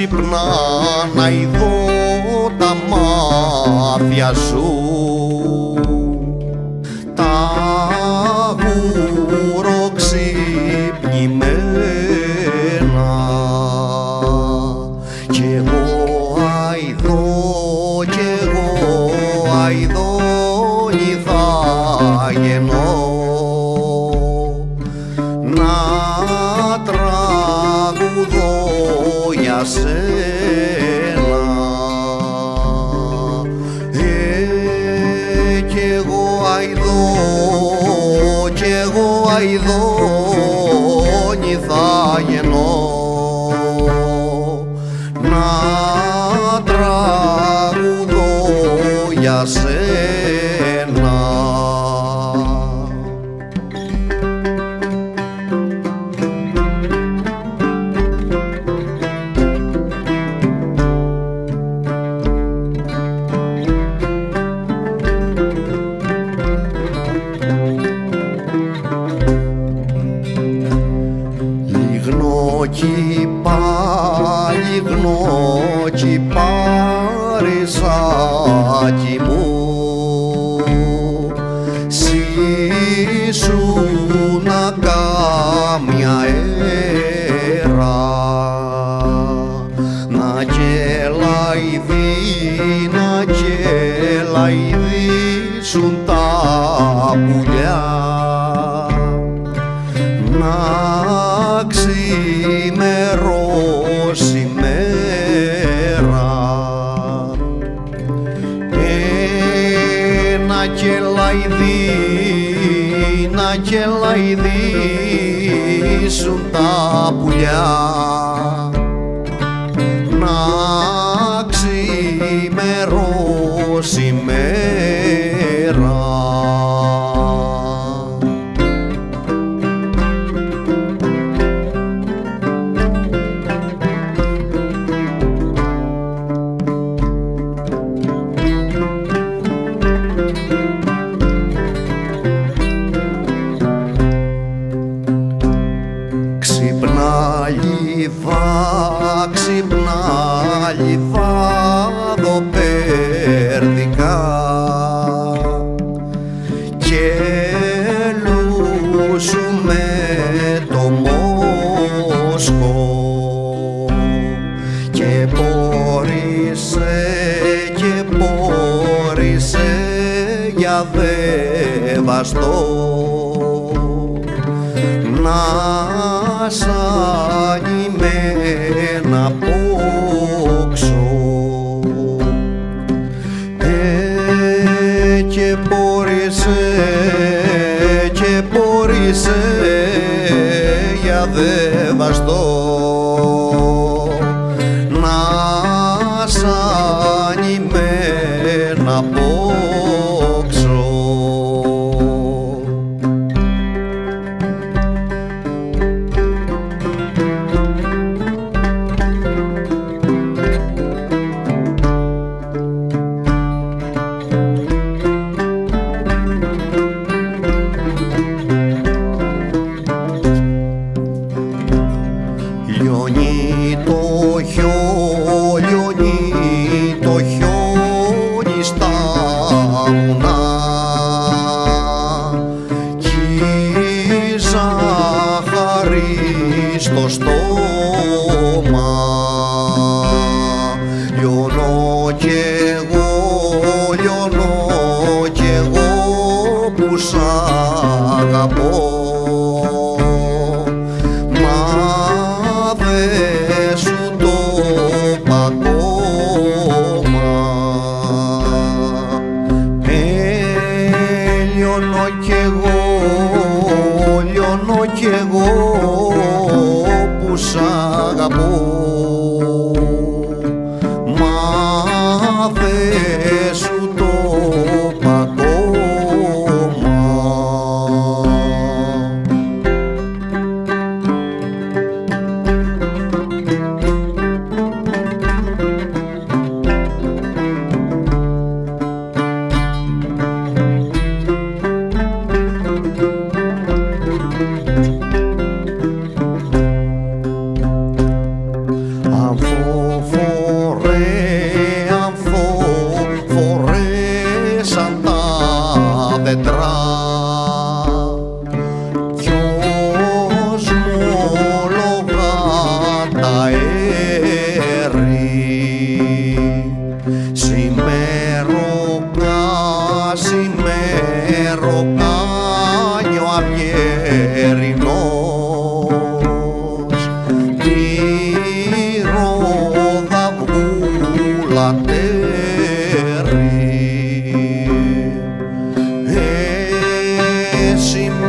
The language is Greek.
ξύπνα να ειδώ τα μάτια σου, τα γουροξυπνημένα, κι εγώ αηδόνι θα γεννώ να τραγουδώ για σένα. Κι εγώ αηδόνι θα γεννώ να τραγουδώ για σένα. Λιγνώκι παρισάκι μου, σύσουνα κάμια έρα, να κελαϊδίσουν τα πουλιά, να ξημερώσει μέρα, να κελαϊδίσουν τα πουλιά, να ξημερώσει μέρα. Ξυπνά λιβάδο-πέρδικα και λούσου με το Μόσκο, και πόρισε για δεβαστό να σάνει με ένα πόξο, και πόρισε για δεβαστό να σάνει με ένα πόξο. Λιώνει το χιόνι στα βουνά, κι η ζάχαρη στο στόμα. Λιώνω κι εγώ που σ' αγαπώ, λιώνω κι εγώ που σ' Καβιερινός τη ρόδα βουλατέρη εσύ